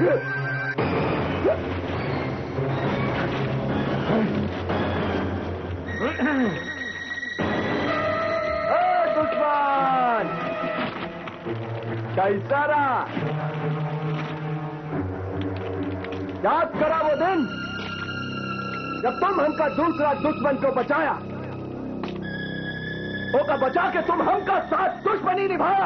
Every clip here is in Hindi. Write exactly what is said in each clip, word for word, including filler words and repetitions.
दुश्मन कैसा रहा? याद करा वो दिन जब तुम हमका दूसरा दुश्मन को बचाया, होगा बचा के तुम हमका साथ दुश्मनी निभाया।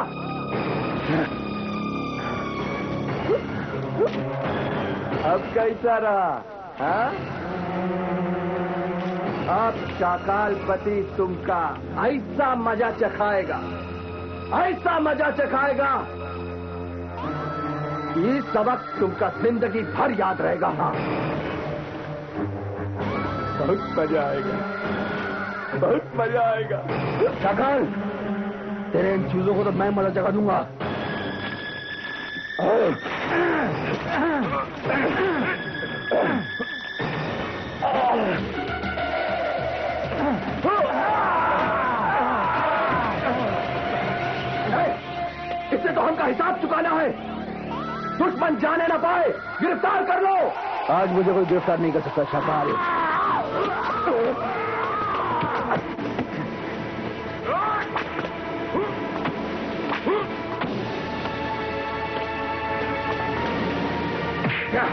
अब कैसा रहा? हाँ? अब शाकालपति तुमका ऐसा मजा चखाएगा, ऐसा मजा चखाएगा, ये सबक तुमका जिंदगी भर याद रहेगा। हाँ, बहुत मजा आएगा, बहुत मजा आएगा। शाकाल, तेरे इन चीजों को तो मैं मजा चखा दूंगा। इससे तो हमका हिसाब चुकाना है। दुश्मन जाने ना पाए, गिरफ्तार कर लो। आज मुझे कोई गिरफ्तार नहीं कर सकता शाकाल। क्या?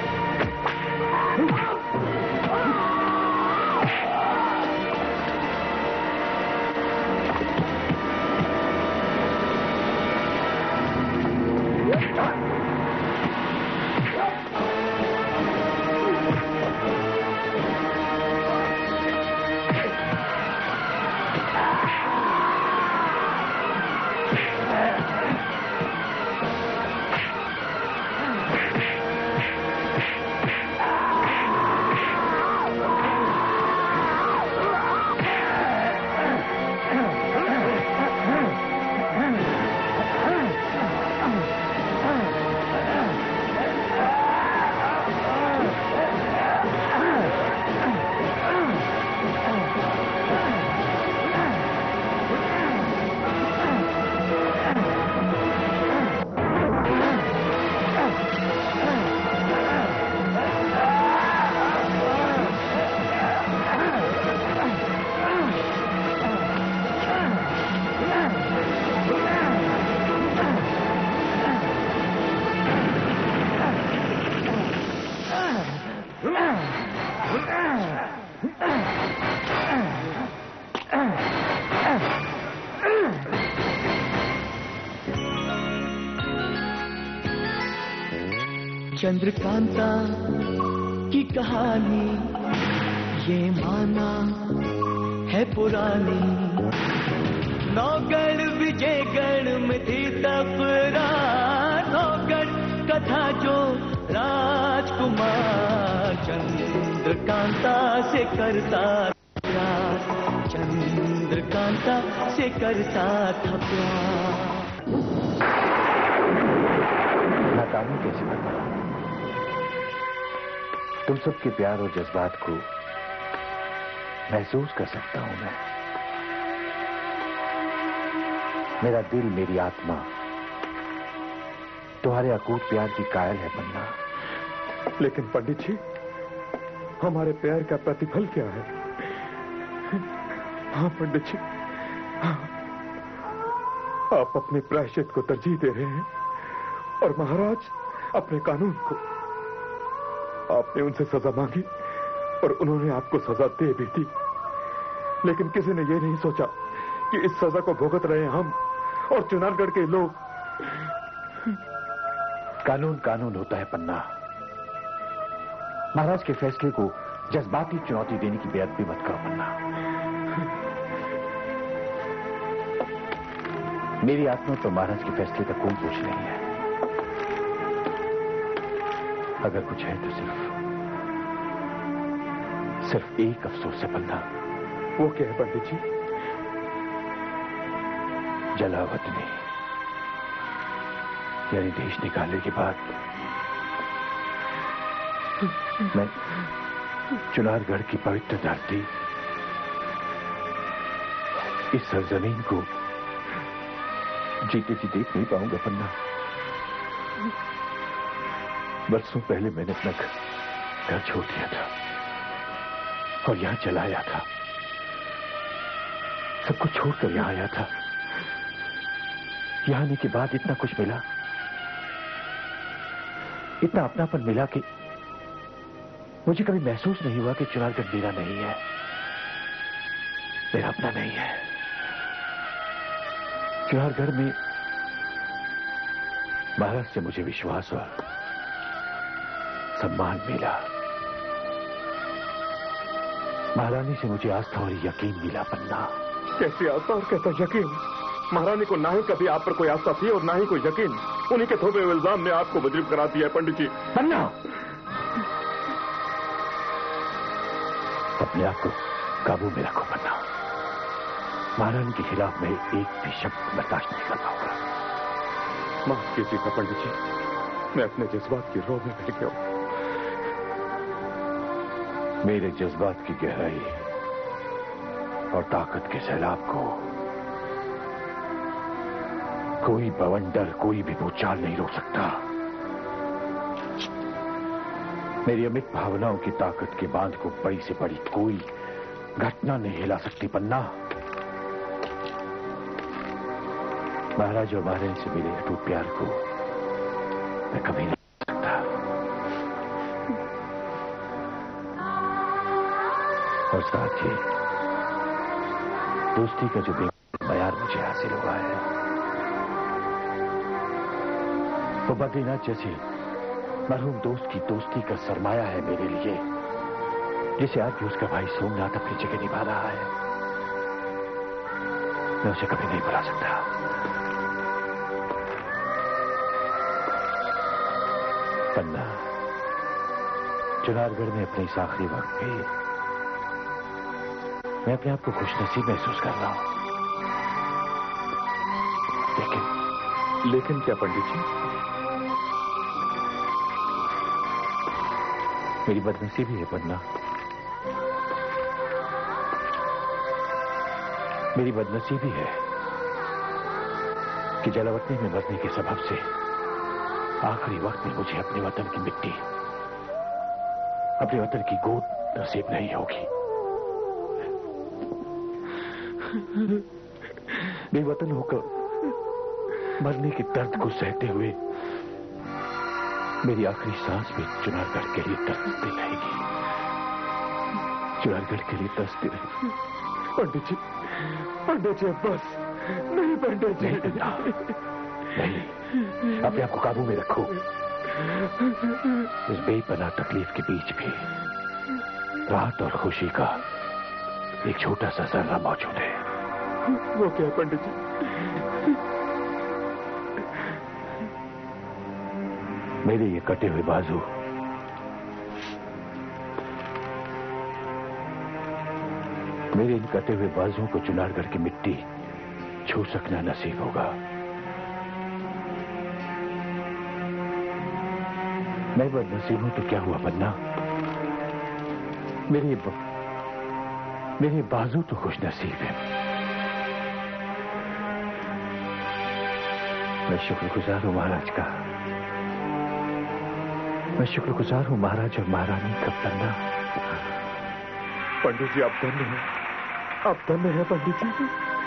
चंद्रकांता की कहानी ये माना है पुरानी। नौगढ़ विजयगढ़ में थी तकरार, नौगढ़ कथा जो राजकुमार चंद्रकांता से करता प्यार, चंद्रकांता से करता था प्यार। नाकामी कैसे बना? तुम सबके प्यार और जज्बात को महसूस कर सकता हूं मैं। मेरा दिल, मेरी आत्मा तुम्हारे अकूट प्यार की कायल है पन्ना। लेकिन पंडित जी, हमारे प्यार का प्रतिफल क्या है? हाँ पंडित जी, हाँ, आप अपने प्रायश्चित को तरजीह दे रहे हैं और महाराज अपने कानून को। आपने उनसे सजा मांगी और उन्होंने आपको सजा दे भी दी, लेकिन किसी ने यह नहीं सोचा कि इस सजा को भुगत रहे हम और चुनारगढ़ के लोग। कानून कानून होता है पन्ना। महाराज के फैसले को जज्बाती चुनौती देने की बेअदबी मत करो पन्ना। मेरी आत्मा तो महाराज के फैसले का कोई पूछ नहीं है। अगर कुछ है तो सिर्फ सिर्फ एक अफसोस है पन्ना। वो क्या है पंडित जी? जलावतनी यानी देश निकालने के बाद मैं चुनारगढ़ की पवित्र धरती, इस सरजमीन को जीते जी देख नहीं पाऊंगा पन्ना। बरसों पहले मैंने अपना घर घर छोड़ दिया था और यहां चला आया था। सब कुछ छोड़कर यहां आया था। यहां आने के बाद इतना कुछ मिला, इतना अपनापन मिला कि मुझे कभी महसूस नहीं हुआ कि चुनारगढ़ मेरा नहीं है, मेरा अपना नहीं है। चुनारगढ़ में महाराज से मुझे विश्वास और सम्मान मिला। महारानी से मुझे आस्था और यकीन मिला। पन्ना, कैसी आस्था और कैसा यकीन? महारानी को ना ही कभी आप पर कोई आस्था थी और ना ही कोई यकीन। उन्हीं के थोपे हुए इल्जाम ने आपको मजरूब करा दिया है पंडित जी। पन्ना, अपने आप को काबू में रखो पन्ना। महारानी के खिलाफ मैं एक भी शब्द बर्दाश्त नहीं कर पाऊंगा। माफ कीजिएगा पंडित जी, मैं अपने जज्बात की रोह में बह गया हूं। मेरे जज्बात की गहराई और ताकत के सैलाब को कोई बवंडर, कोई भी भूचाल नहीं रोक सकता। मेरी अमित भावनाओं की ताकत के बांध को बड़ी से बड़ी कोई घटना नहीं हिला सकती। पन्ना, महाराज और महारानी से मेरे अटूट प्यार को मैं कभी नहीं कर सकता। और साथ ही दोस्ती का जो बेमयार मुझे हासिल हुआ है, वो बद्रीनाथ जैसे मरहूम दोस्त की दोस्ती का सरमाया है मेरे लिए, जिसे आज भी उसका भाई सोमनाथ अपनी जगह निभा रहा है। मैं उसे कभी नहीं भुला सकता। पन्ना, चुनारगढ़ में अपने इस आखिरी वक्त पे मैं अपने आप को खुशनसीब महसूस कर रहा हूं। लेकिन लेकिन क्या पंडित जी? मेरी बदनसीबी है पन्ना, मेरी बदनसीबी है कि जलावतनी में मरने के सबब से आखिरी वक्त में मुझे अपने वतन की मिट्टी, अपने वतन की गोद नसीब नहीं होगी। बेवतन होकर मरने के दर्द को सहते हुए मेरी आखिरी सांस में चुनारगढ़ के लिए तरसती रहेगी। चुनारगढ़ के लिए तरसती रहेगी। पंडित जी, पंडित जी बस नहीं। पंडित जी नहीं पन्ना, नहीं, अपने आप को काबू में रखो। इस बेपनाह तकलीफ के बीच भी राहत और खुशी का एक छोटा सा जर्रा मौजूद है। वो क्या है पंडित जी? मेरे ये कटे हुए बाजू मेरे इन कटे हुए बाजुओं को चुनारगढ़ की मिट्टी छू सकना नसीब होगा। मैं बदनसीब हूं तो क्या हुआ पन्ना? मेरे मेरे बाजू तो खुश नसीब है। मैं शुक्रगुजार हूं महाराज का। मैं शुक्रगुजार हूं महाराज और महारानी का। पन्ना, पंडित जी आप धन्य हैं, आप धन्य हैं पंडित जी।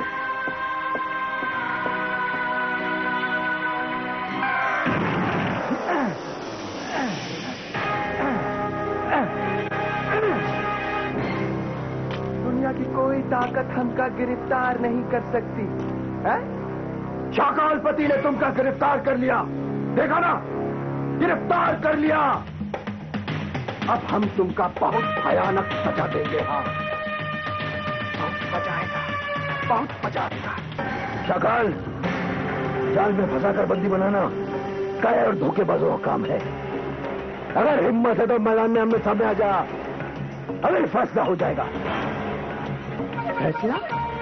दुनिया की कोई ताकत हमका गिरफ्तार नहीं कर सकती है? शाकालपति ने तुमका गिरफ्तार कर लिया, देखा ना, गिरफ्तार कर लिया। अब हम तुमका बहुत भयानक सजा देंगे। हाँ, बहुत मजा आएगा, बहुत मजा आएगा। शाकाल, जाल में फंसाकर बंदी बनाना कायर और धोखेबाजों का काम है। अगर हिम्मत है तो मैदान में आमने सामने आ जा, अगर फैसला हो जाएगा। फैसला?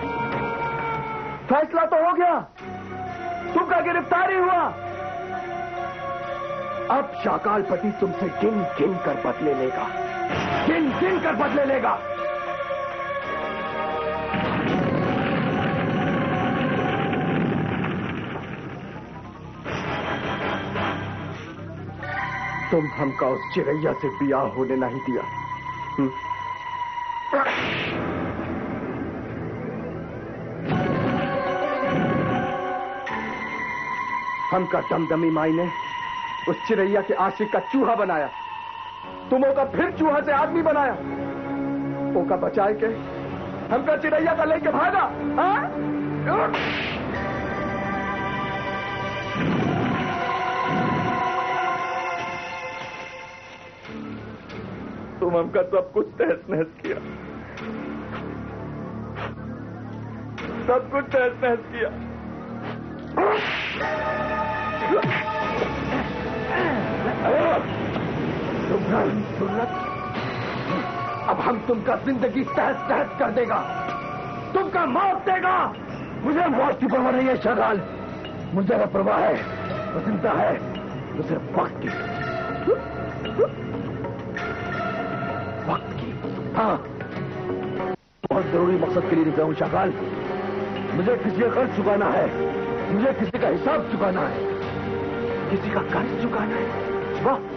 फैसला तो हो गया, तुमका गिरफ्तार ही हुआ। अब शाकालपति तुमसे गिन गिन कर बदले लेगा, गिन गिन कर बदले लेगा। तुम हमका उस चिड़ैया से बियाह होने नहीं दिया। हुँ? हमका दमदमी माई ने उस चिड़ैया के आशिक का चूहा बनाया, तुमों का फिर चूहा से आदमी बनाया। ओका बचाए के हमका चिड़ैया का लेके भागा। हाँ? तुम हमका सब कुछ तहस नहस किया, सब कुछ तहस नहस किया। अब हम तुमका जिंदगी तहस तहस कर देगा, तुमका मौत देगा। मुझे मौत की परवाह नहीं है शगाल, मुझे अगर परवाह है तो चिंता है तो सिर्फ वक्त की। वक्त की? हाँ, बहुत जरूरी मकसद के लिए निकला हूं शगाल। मुझे किसी का कर्ज चुकाना है, मुझे किसी का हिसाब चुकाना है। किसी का कर्ज चुकाना है? वाह!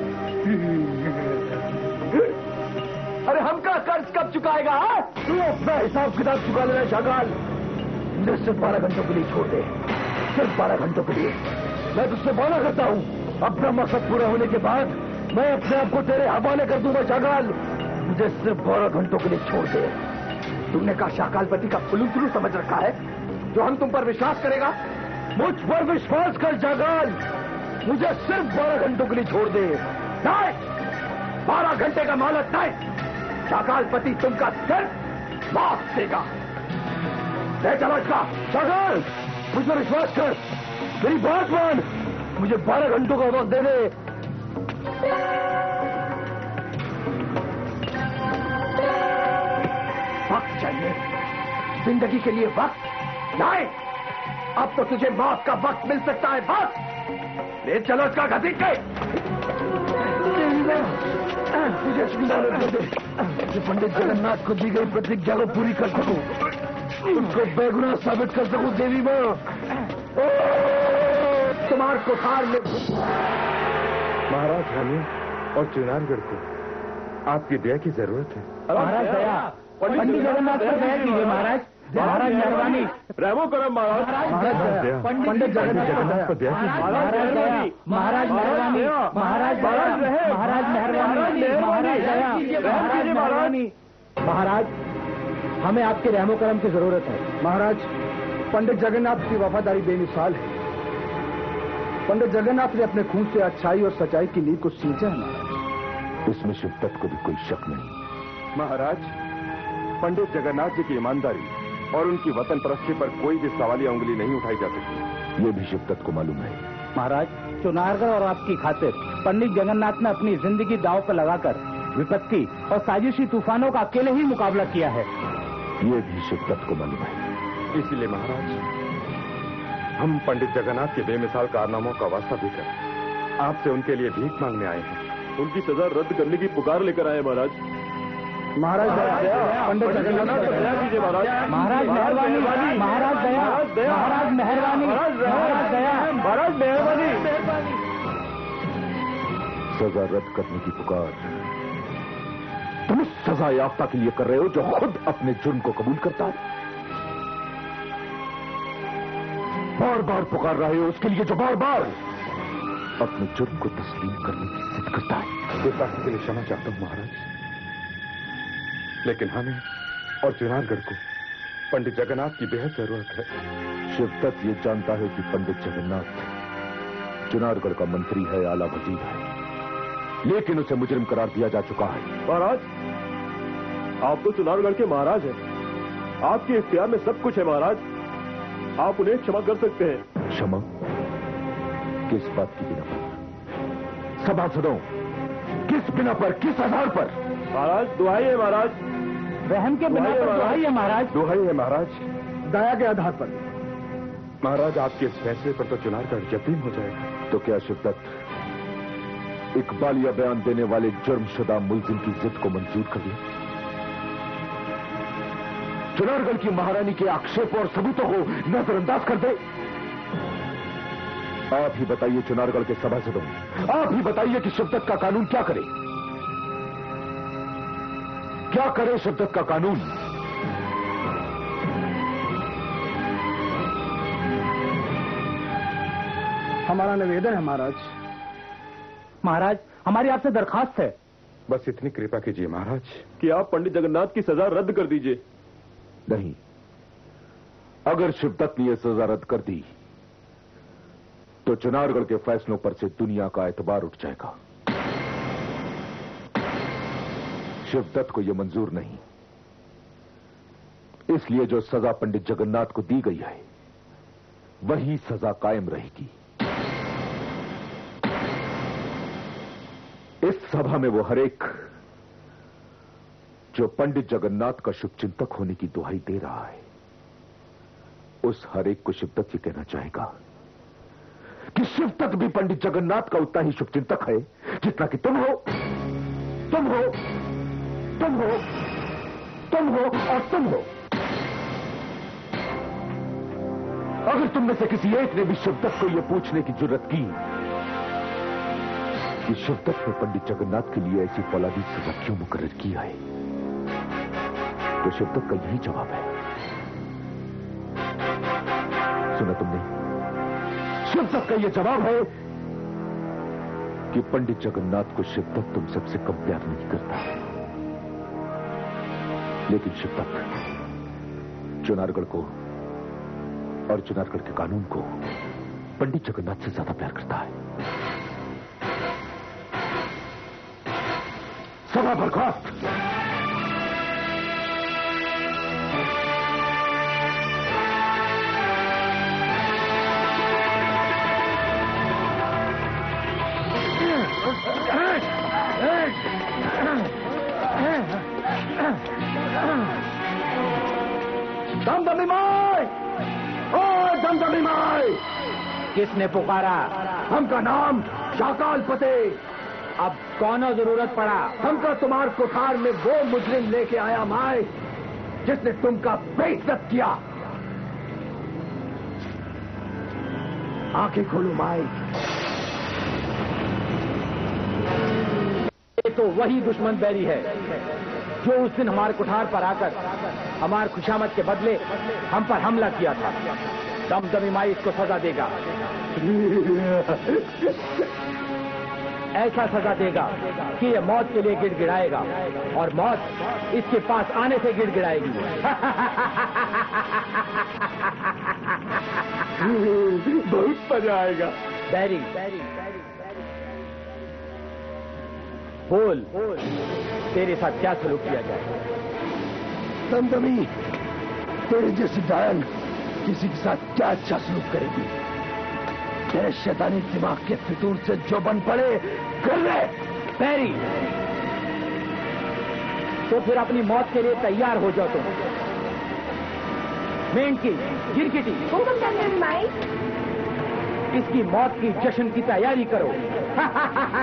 अरे हमका कर्ज कब चुकाएगा? तू अपना हिसाब किताब चुका लेना शगाल। मुझे सिर्फ बारह घंटों के लिए छोड़ दे, सिर्फ बारह घंटों के लिए। मैं तुझसे वादा करता हूं, अपना मकसद पूरा होने के बाद मैं अपने आप को तेरे हवाले कर दूंगा शगाल। मुझे सिर्फ बारह घंटों के लिए छोड़ दे। तुमने कहा शाकालपति का फुलुतुलू समझ रखा है जो हम तुम पर विश्वास करेगा? मुझ पर विश्वास कर शगाल, मुझे सिर्फ बारह घंटों के लिए छोड़ दे। नहीं, बारह घंटे का मोहलत नहीं। शाकालपति तुमका सिर्फ माफ देगा। ले चलो इसका। शगाल, मुझ पर विश्वास कर, मेरी बात मान, मुझे बारह घंटों का वक्त दे दे। वक्त चाहिए, जिंदगी के लिए वक्त नहीं। अब तो तुझे मौत का वक्त मिल सकता है। बस ले चलो इसका घसीट के। मुझे जो पंडित जगन्नाथ को दी गई प्रतिज्ञा को पूरी कर सकूं, उसको बेगुनाह साबित कर सकूं। देवी मां, तुम्हार कोठार में महाराज हमें और चुनारगढ़ को आपकी दया की जरूरत है। महाराज दया, पंडित जगन्नाथ पर दया कीजिए महाराज। महाराज मेहरबानी, रेमो करम महाराज। महाराज पंडित जगन्नाथ पर दया कीजिए। महाराज दया, महाराज मेहरबानी, महाराज दया, महाराज मेहरबानी, महाराज दया, महाराज मेहरबानी। महाराज, हमें आपके रहमो करम की जरूरत है। महाराज, पंडित जगन्नाथ की वफादारी बेमिसाल है। पंडित जगन्नाथ ने अपने खून से अच्छाई और सच्चाई की नींव को सींचा है महाराज। इसमें शिवदत्त को भी कोई शक नहीं। महाराज, पंडित जगन्नाथ जी की ईमानदारी और उनकी वतन परस्ती पर कोई भी सवालिया उंगली नहीं उठाई जा सकती। ये भी शिवदत्त को मालूम है। महाराज, चुनारगढ़ और आपकी खातिर पंडित जगन्नाथ ने अपनी जिंदगी दांव पर लगाकर विपत्ति और साजिशी तूफानों का अकेले ही मुकाबला किया है। ये भी शिवदत्त को मालूम है। इसीलिए महाराज, हम पंडित जगन्नाथ के बेमिसाल कारनामों का वास्ता देकर आपसे उनके लिए भीख मांगने आए हैं। उनकी सजा रद्द करने की पुकार लेकर आए महाराज। महाराज पंडित जगन्नाथ को दया कीजिए महाराज। महाराज मेहरबानी, महाराज दया, महाराज मेहरबानी, महाराज दया, महाराज मेहरबानी। सजा रद्द करने की पुकार तुम उस सजा याफ्ता के लिए कर रहे हो जो खुद अपने जुर्म को कबूल करता है। बार बार पुकार रहे हो उसके लिए जो बार बार अपने जुर्म को तस्लीम करने की जिद करता है। गुस्ताखी के लिए क्षमा चाहता हूं महाराज, लेकिन हमें और चुनारगढ़ को पंडित जगन्नाथ की बेहद जरूरत है। शिवदत्त ये जानता है कि पंडित जगन्नाथ चुनारगढ़ का मंत्री है, आला वजीर है, लेकिन उसे मुजरिम करार दिया जा चुका है। महाराज, आप तो चुनारगढ़ के महाराज हैं, आपके इख्तियार में सब कुछ है महाराज, आप उन्हें क्षमा कर सकते हैं। क्षमा? किस बात की बिना पर? सभासदों, किस बिना पर, किस आधार पर? महाराज दुहाई है महाराज, रहम के बिना पर दुहाई है महाराज। दुहाई है महाराज, दया के आधार पर। महाराज आपके इस फैसले पर तो चुनारगढ़ यतीम हो जाएगा। तो क्या शिवदत्त इकबालिया बयान देने वाले जुर्मशुदा मुलजिम की जिद को मंजूर कर लिया? चुनारगढ़ की महारानी के आक्षेपों और सबूतों को नजरअंदाज कर दे? आप ही बताइए चुनारगढ़ के सभासदों, आप ही बताइए कि शिवदत्त का कानून क्या करे, क्या करे शिवदत्त का कानून? हमारा निवेदन है महाराज। महाराज, हमारी आपसे दरखास्त है। बस इतनी कृपा कीजिए महाराज कि आप पंडित जगन्नाथ की सजा रद्द कर दीजिए। नहीं, अगर शिवदत्त ने यह सजा रद्द कर दी तो चुनारगढ़ के फैसलों पर से दुनिया का एतबार उठ जाएगा। शिवदत्त को यह मंजूर नहीं, इसलिए जो सजा पंडित जगन्नाथ को दी गई है वही सजा कायम रहेगी। इस सभा में वो हरेक जो पंडित जगन्नाथ का शुभचिंतक होने की दुहाई दे रहा है, उस हरेक को शिवदत्त ये कहना चाहेगा कि शिवदत्त भी पंडित जगन्नाथ का उतना ही शुभचिंतक है जितना कि तुम हो, तुम हो, तुम हो, तुम हो और तुम हो। अगर तुम में से किसी एक ने भी शिवदत्त को यह पूछने की जुर्रत की कि शिवदत्त ने पंडित जगन्नाथ के लिए ऐसी फौलादी सजा क्यों मुकर्रर की है, तो शिवदत्त का यही जवाब है। सुना तुमने? शिवदत्त का यह जवाब है कि पंडित जगन्नाथ को शिवदत्त तुम सबसे कम प्यार नहीं करता, लेकिन शिवदत्त चुनारगढ़ को और चुनारगढ़ के कानून को पंडित जगन्नाथ से ज्यादा प्यार करता है। सभा बर्खास्त। दमदमी माई, ओ दमदमी माई। किसने पुकारा? हमका नाम शाकाल पते। अब कौनो जरूरत पड़ा? हमका तुम्हार कोठार में वो मुजरिम लेके आया माए जिसने तुमका बेइज्जत किया। आंखें खोलो माए। ये तो वही दुश्मन बैरी है जो उस दिन हमारे कुठार पर आकर हमारे खुशामद के बदले हम पर हमला किया था। दमदमी माई इसको सजा देगा, ऐसा सजा देगा कि ये मौत के लिए गिड़गिड़ाएगा और मौत इसके पास आने से गिड़गिड़ाएगी। बहुत मजा आएगा। बैरी, बोल, तेरे साथ क्या सलूक किया जाए? दमदमी, तेरे जैसी डायन किसी के साथ क्या अच्छा सलूक करेगी? तेरे शैतानी दिमाग के फितूर से जो बन पड़े कर ले। बैरी, तो फिर अपनी मौत के लिए तैयार हो जाओ। तुम मेंढकी, गिरगिटी, माई, इसकी मौत की जश्न की तैयारी करो।